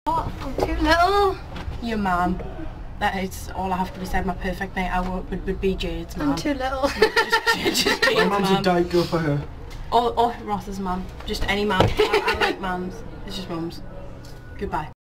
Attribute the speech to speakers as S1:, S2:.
S1: Oh, I'm too little.
S2: Your mum. That is all I have to be said. My perfect night out would be Jade's mum.
S1: I'm too little.
S2: just Jade's
S3: My mum's a date girl for her.
S2: Or Ross's mum. Just any mum. I like mums. It's just mums. Goodbye.